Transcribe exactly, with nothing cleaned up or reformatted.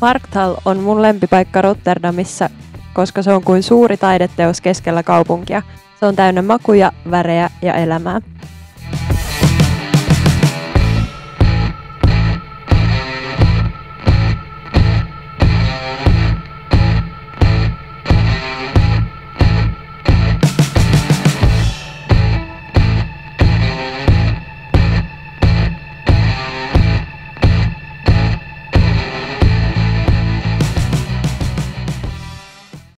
Markthal on mun lempipaikka Rotterdamissa, koska se on kuin suuri taideteos keskellä kaupunkia. Se on täynnä makuja, värejä ja elämää.